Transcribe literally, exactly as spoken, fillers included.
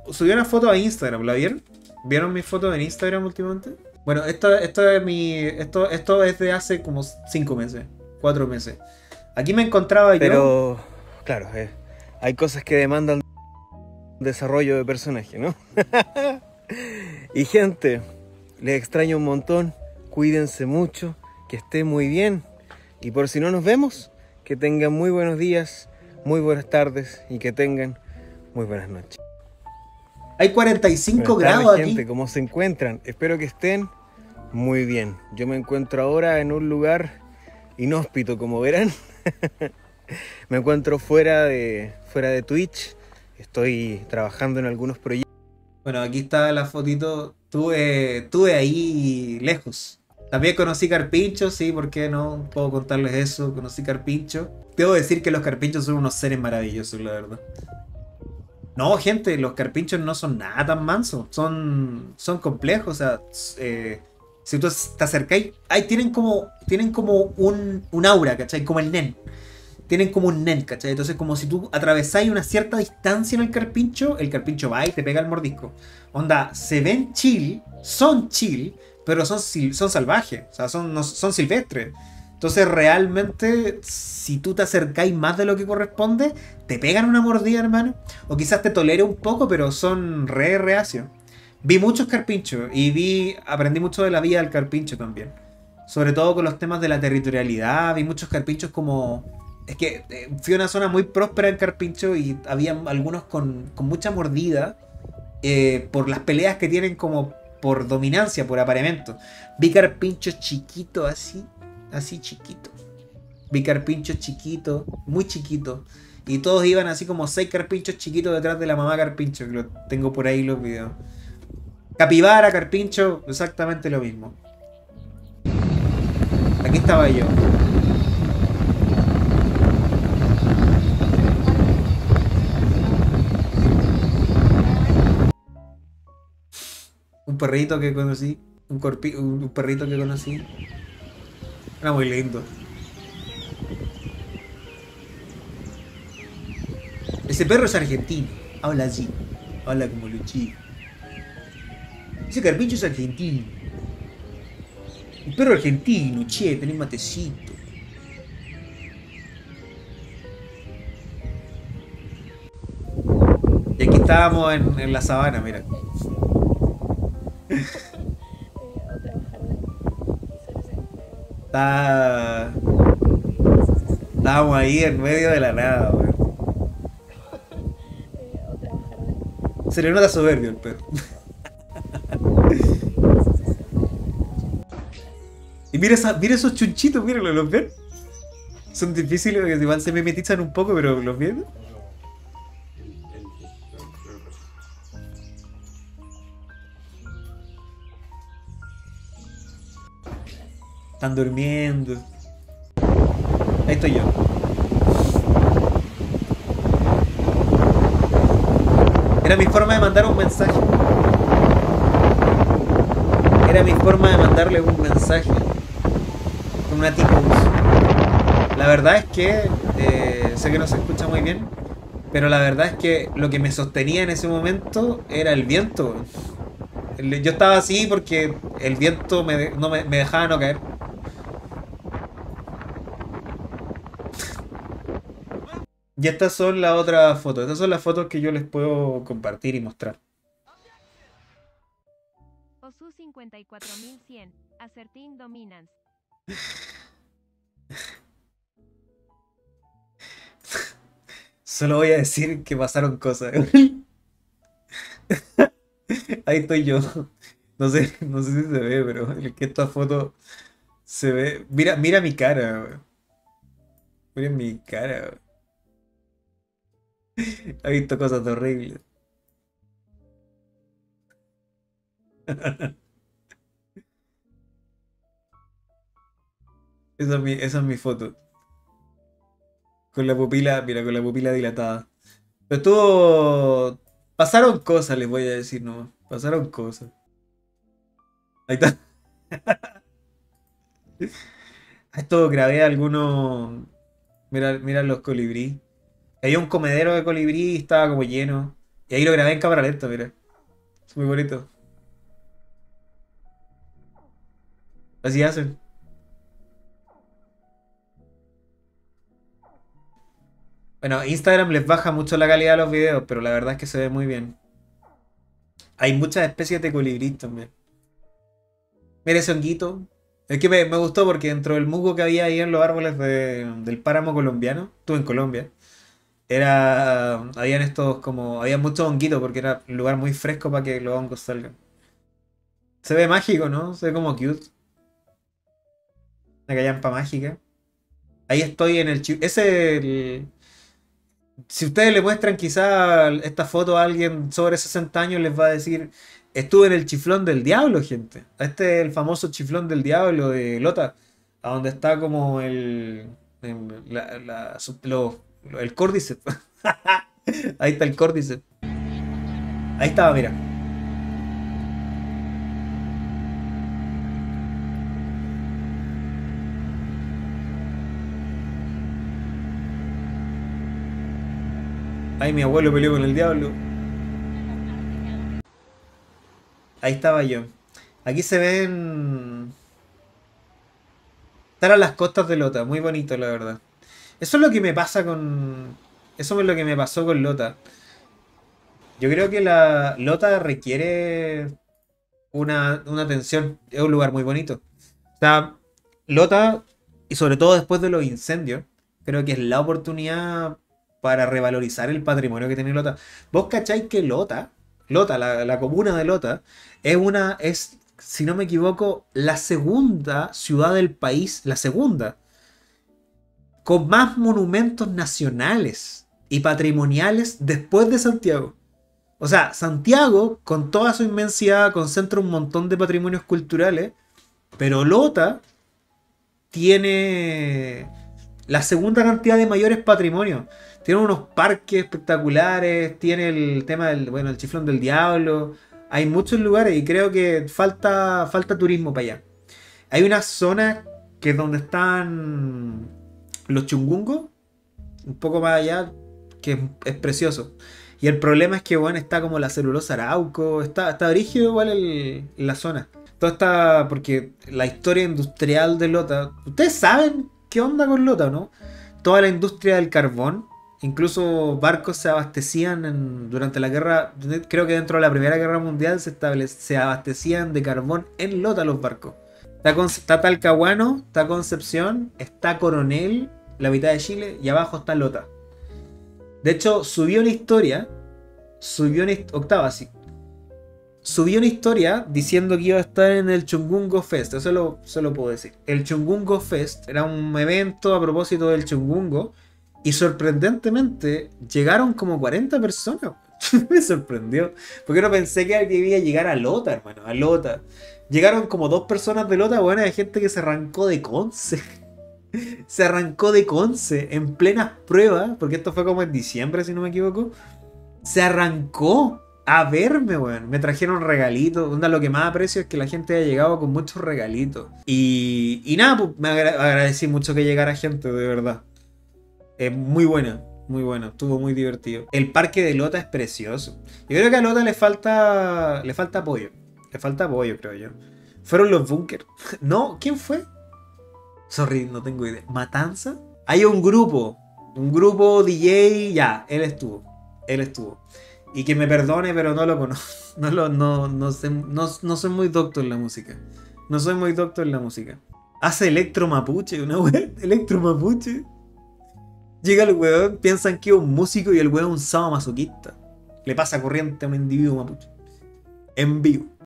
subí una foto a Instagram, ¿la vieron? ¿Vieron mis fotos en Instagram últimamente? Bueno, esto, esto es mi. Esto, esto es de hace como cinco meses, cuatro meses. Aquí me encontraba yo. Pero, claro, eh, hay cosas que demandan desarrollo de personaje, ¿no? Y gente, les extraño un montón. Cuídense mucho, que estén muy bien. Y por si no nos vemos, que tengan muy buenos días, muy buenas tardes y que tengan muy buenas noches. Hay cuarenta y cinco Buenas tardes, grados aquí. gente, ¿cómo se encuentran? Espero que estén muy bien. Yo me encuentro ahora en un lugar inhóspito, como verán. Me encuentro fuera de, fuera de Twitch. Estoy trabajando en algunos proyectos. Bueno, aquí está la fotito. Tuve, estuve ahí lejos. También conocí carpinchos, sí, ¿por qué no? Puedo contarles eso. Conocí carpinchos. Debo decir que los carpinchos son unos seres maravillosos, la verdad. No, gente, los carpinchos no son nada tan mansos. Son, son complejos. O sea, eh, si tú te acercáis, ay, tienen como, tienen como un, un aura, ¿cachai? Como el Nen. Tienen como un Nen, ¿cachai? Entonces, como si tú atravesáis una cierta distancia en el carpincho, el carpincho va y te pega el mordisco. Onda, se ven chill, son chill, pero son, son salvajes, o sea, son, no, son silvestres. Entonces, realmente, si tú te acercáis más de lo que corresponde, te pegan una mordida, hermano. O quizás te tolere un poco, pero son re reacios. Vi muchos carpinchos y vi, aprendí mucho de la vida del carpincho también. Sobre todo con los temas de la territorialidad, vi muchos carpinchos como... Es que eh, fui a una zona muy próspera en Carpincho y había algunos con, con mucha mordida eh, por las peleas que tienen como por dominancia, por apareamiento. Vi carpinchos chiquitos así, así chiquitos. Vi carpinchos chiquitos, muy chiquitos. Y todos iban así como seis carpinchos chiquitos detrás de la mamá carpincho, que lo tengo por ahí los videos. Capibara, carpincho, exactamente lo mismo. Aquí estaba yo. Un perrito que conocí. Un, corpi un perrito que conocí. Era muy lindo. Ese perro es argentino. Habla así. Habla como Luchillo. Ese carpincho es argentino. Un perro argentino, che, tenés matecito. Y aquí estábamos en, en la sabana, mira. Está... Estábamos ahí en medio de la nada, weón. Se le nota soberbio el perro. Y mira, esa, mira esos chunchitos, mírenlo, ¿los ven? Son difíciles porque igual se mimetizan un poco, pero ¿los ven? Están durmiendo. Ahí estoy yo. Era mi forma de mandar un mensaje. Era mi forma de mandarle un mensaje. Con una tipo. La verdad es que eh, sé que no se escucha muy bien, pero la verdad es que lo que me sostenía en ese momento era el viento. Yo estaba así porque el viento me, no me, me dejaba no caer. Y estas son las otras fotos. Estas son las fotos que yo les puedo compartir y mostrar. Osu cincuenta y cuatro mil cien. Asserting Dominance. Solo voy a decir que pasaron cosas. Ahí estoy yo. No sé, no sé si se ve, pero es que esta foto se ve. Mira, mira mi cara, weón. Mira mi cara, weón. He visto cosas horribles. Esa es mi, esa es mi foto. Con la pupila, mira, con la pupila dilatada. Pero estuvo. Pasaron cosas, les voy a decir, no. Pasaron cosas. Ahí está. Esto grabé algunos. Mira, mira los colibrí. Había un comedero de colibrí y estaba como lleno. Y ahí lo grabé en cámara lenta, mira. Es muy bonito. Así hacen. Bueno, Instagram les baja mucho la calidad de los videos, pero la verdad es que se ve muy bien. Hay muchas especies de colibrí también. Mira ese honguito. Es que me, me gustó porque dentro del musgo que había ahí en los árboles de- del páramo colombiano, estuve en Colombia, era, habían estos como, había muchos honguitos porque era un lugar muy fresco para que los hongos salgan. Se ve mágico, ¿no? Se ve como cute. Una callampa mágica. Ahí estoy en el... chi- Ese... el- si ustedes le muestran quizá esta foto a alguien sobre sesenta años, les va a decir, estuve en el chiflón del diablo, gente. Este es el famoso chiflón del diablo de Lota, a donde está como el... el- la- la- su- lo- lo- el córdice. Ahí está el córdice. Ahí estaba, mira. Ahí mi abuelo peleó con el diablo. Ahí estaba yo. Aquí se ven... Estar a las costas de Lota, muy bonito la verdad. Eso es lo que me pasa con... Eso es lo que me pasó con Lota. Yo creo que la Lota requiere una, una atención. Es un lugar muy bonito. O sea, Lota, y sobre todo después de los incendios, creo que es la oportunidad para revalorizar el patrimonio que tiene Lota. ¿Vos cacháis que Lota, Lota, la, la comuna de Lota, es una, es, si no me equivoco, la segunda ciudad del país, la segunda, con más monumentos nacionales y patrimoniales después de Santiago? O sea, Santiago, con toda su inmensidad, concentra un montón de patrimonios culturales, pero Lota tiene la segunda cantidad de mayores patrimonios. Tiene unos parques espectaculares, tiene el tema del, bueno, el chiflón del diablo. Hay muchos lugares y creo que falta, falta turismo para allá. Hay una zona que es donde están los chungungos, un poco más allá, que es, es precioso. Y el problema es que, bueno, está como la celulosa Arauco, está, está brígido igual el, la zona. Todo está, porque la historia industrial de Lota, ustedes saben qué onda con Lota, ¿no? Toda la industria del carbón, incluso barcos se abastecían en- durante la guerra, creo que dentro de la Primera Guerra Mundial se, estable- se abastecían de carbón en Lota los barcos. Está, Con- está Talcahuano, está Concepción, está Coronel, la mitad de Chile, y abajo está Lota. De hecho, subió una historia, subió una hist- octava, sí, subió una historia diciendo que iba a estar en el Chungungo Fest. Eso lo, se lo puedo decir. El Chungungo Fest era un evento a propósito del Chungungo. Y sorprendentemente llegaron como cuarenta personas. Me sorprendió. Porque no pensé que alguien iba a llegar a Lota, hermano. A Lota. Llegaron como dos personas de Lota. Bueno, hay gente que se arrancó de Conce. Se arrancó de Conce en plenas pruebas. Porque esto fue como en diciembre, si no me equivoco. Se arrancó a verme, weón. Me trajeron regalitos. Onda, lo que más aprecio es que la gente haya llegado con muchos regalitos. Y, y nada, pues me agra- agradecí mucho que llegara gente, de verdad. Es muy buena, muy buena. Estuvo muy divertido. El parque de Lota es precioso. Yo creo que a Lota le falta, le falta apoyo. Le falta apoyo, creo yo. Fueron los bunkers. No, ¿quién fue? Sorry, no tengo idea. ¿Matanza? Hay un grupo. Un grupo D J. Ya, él estuvo. Él estuvo. Y que me perdone, pero no lo conozco. No, lo, no, no, sé, no, no soy muy docto en la música. No soy muy docto en la música. Hace electro mapuche, una wea. Electro mapuche. Llega el weón, piensan que es un músico y el weón es un sadomasoquista. Le pasa corriente a un individuo mapuche. En vivo.